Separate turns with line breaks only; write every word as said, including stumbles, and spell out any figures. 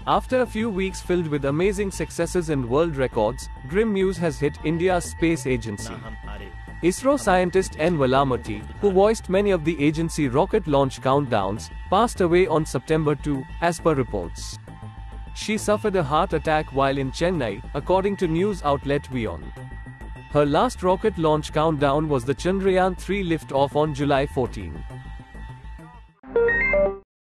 After a few weeks filled with amazing successes and world records, grim news has hit India's space agency. ISRO scientist N Valarmathi, who voiced many of the agency rocket launch countdowns, passed away on September second, as per reports. She suffered a heart attack while in Chennai, according to news outlet Vion. Her last rocket launch countdown was the Chandrayaan three lift-off on July fourteenth.